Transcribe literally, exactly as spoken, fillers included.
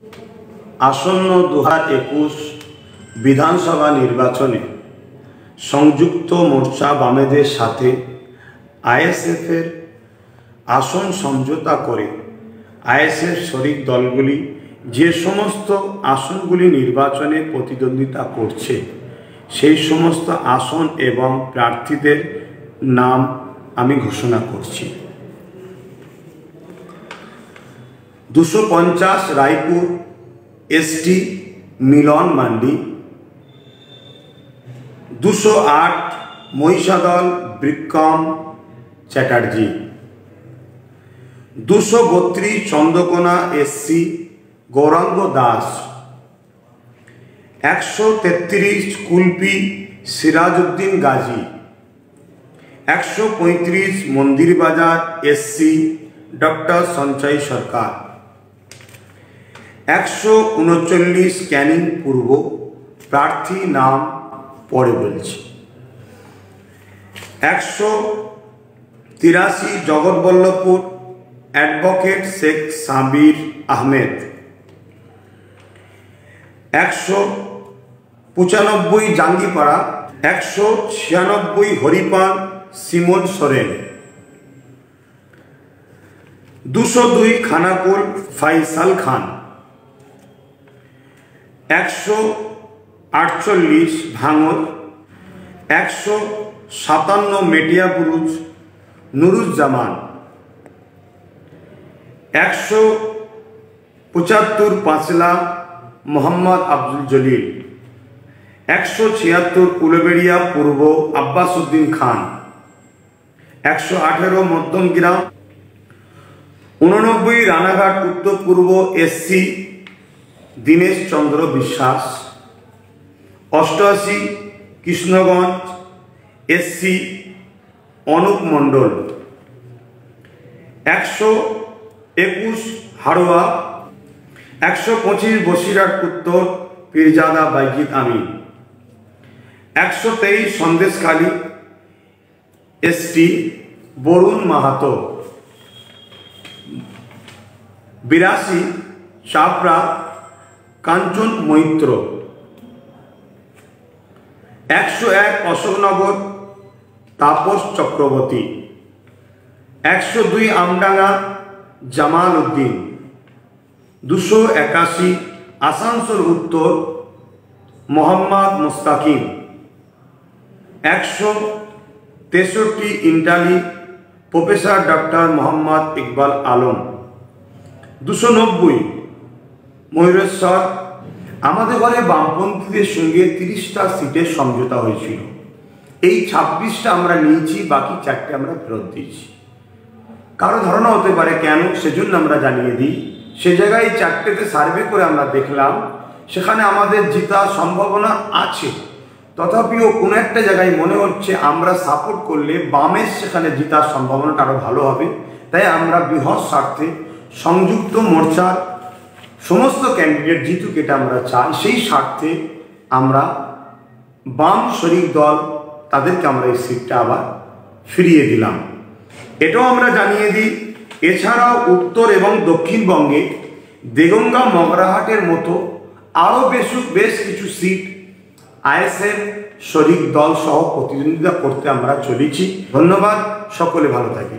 আসন্ন দু হাজার একুশ বিধানসভা নির্বাচনে সংযুক্ত মোর্চা বামেদের সাথে আইএসএফের আসন সমঝোতা করে আইএসএফ শরিক দলগুলি যে সমস্ত আসনগুলি নির্বাচনে প্রতিদ্বন্দ্বিতা করছে সেই সমস্ত আসন এবং প্রার্থীদের নাম আমি ঘোষণা করছি। দুশো পঞ্চাশ রায়পুর এসটি মিলন মান্ডি, দুশো আট মহিষাদল বিক্রম চ্যাটার্জি, দুশো বত্রিশ চন্দ্রকোনা এসসি গৌরাঙ্গ দাস, একশো তেত্রিশ কুলপি সিরাজউদ্দিন গাজী, একশো পঁয়ত্রিশ মন্দির বাজার এসসি ডক্টর সঞ্চয় সরকার, একশো উনচল্লিশ ক্যানিং পূর্ব প্রার্থী নাম পরে বলছি, একশো তিরাশি জগৎবল্লভপুর অ্যাডভোকেট শেখ সাবির আহমেদ, একশো পঁচানব্বই জাঙ্গিপাড়া, একশো ছিয়ানব্বই হরিপাল সিমন সোরেন, দুশো দুই খানাকুল ফাইসাল খান, একশো আটচল্লিশ ভাঙর, একশো সাতান্ন মেটিয়াবুরুজ নুরুজ্জামান, একশো পঁচাত্তর পাঁচলা মোহাম্মদ আব্দুল জলিল, একশো ছিয়াত্তর উলবেড়িয়া পূর্ব আব্বাস উদ্দিন খান, একশো আঠেরো মধ্যমগ্রাম, উননব্বই রানাঘাট উত্তর পূর্ব এসসি দীনেশ চন্দ্র বিশ্বাস, অষ্টআশি কৃষ্ণগঞ্জ এসসি অনুপ মণ্ডল, একশো একুশ হাড়োয়া, একশো পঁচিশ বসিরহাট উত্তর পীরজাদা বাইজিদ আমিন, একশো তেইশ সন্দেশখালী এসটি বরুণ মাহাতো, বিরাশি চাপড়া কাঞ্চন মৈত্র, একশো এক অশোকনগর তাপস চক্রবর্তী, একশো দুই আমডাঙ্গা জামাল উদ্দিন, দুশো একাশি আসানসোল উত্তর মোহাম্মদ মুস্তাকিম, একশো তেষট্টি ইন্টালি প্রফেসর ডক্টর মোহাম্মদ ইকবাল আলম, দুশো নব্বই ময়ূরেশ্বর। আমাদের ঘরে বামপন্থীদের সঙ্গে তিরিশটা সিটের সমঝোতা হয়েছিল, এই ছাব্বিশটা আমরা নিয়েছি, বাকি চারটে আমরা ফেরত দিয়েছি। কারো ধারণা হতে পারে কেন, সেজন্য আমরা জানিয়ে দিই। সে জায়গায় এই চারটেতে সার্ভে করে আমরা দেখলাম সেখানে আমাদের জেতার সম্ভাবনা আছে, তথাপিও কোনো একটা জায়গায় মনে হচ্ছে আমরা সাপোর্ট করলে বামের সেখানে জেতার সম্ভাবনাটা আরও ভালো হবে। তাই আমরা বৃহৎ স্বার্থে সংযুক্ত মোর্চার সমস্ত ক্যান্ডিডেট জিতুক এটা আমরা চাই, সেই স্বার্থে আমরা বাম শরিক দল তাদেরকে আমরা এই সিটটা আবার ফিরিয়ে দিলাম। এটাও আমরা জানিয়ে দিই, এছাড়াও উত্তর এবং দক্ষিণবঙ্গে দেগঙ্গা মগরাহাটের মতো আরও বেশ বেশ কিছু সিট আইএসএফ শরিক দল সহ প্রতিদ্বন্দ্বিতা করতে আমরা চলেছি। ধন্যবাদ, সকলে ভালো থাকি।